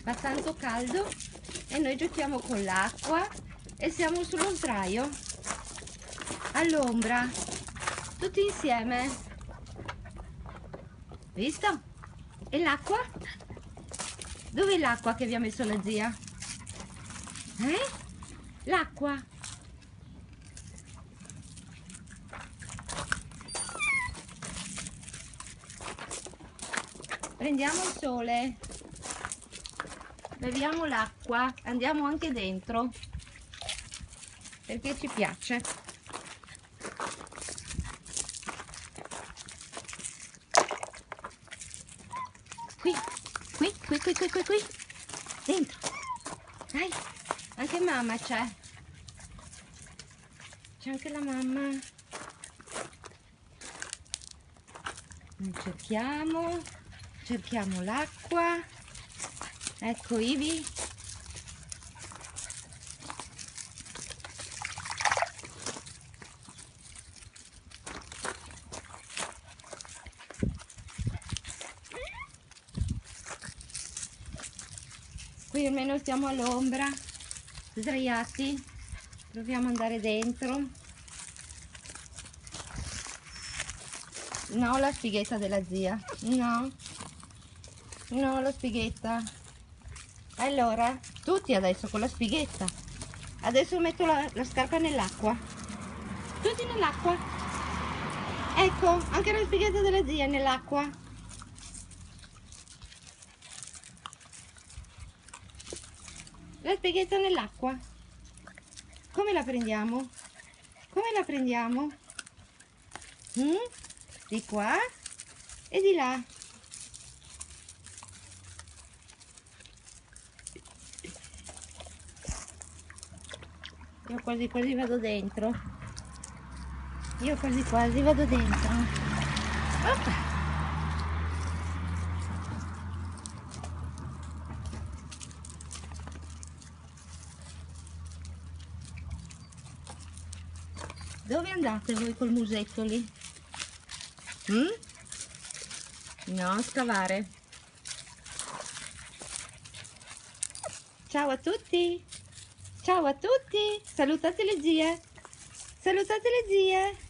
fa tanto caldo e noi giochiamo con l'acqua e siamo sullo sdraio all'ombra tutti insieme, visto? E l'acqua? Dov'è l'acqua che vi ha messo la zia? L'acqua? Prendiamo il sole, beviamo l'acqua, andiamo anche dentro perché ci piace. Qui, dentro. Dai, anche mamma c'è anche la mamma. Noi cerchiamo l'acqua. Ecco Ivi. Qui almeno stiamo all'ombra, sdraiati, proviamo ad andare dentro. No, la spighetta della zia, no, la spighetta. Allora, tutti adesso con la spighetta. Adesso metto la scarpa nell'acqua, tutti nell'acqua. Ecco, anche la spighetta della zia nell'acqua. La spighetta nell'acqua. Come la prendiamo? Come la prendiamo? Di qua e di là. Io quasi quasi vado dentro. Oppa. Dove andate voi col musetto lì? No, scavare. Ciao a tutti! Ciao a tutti! Salutate le zie! Salutate le zie!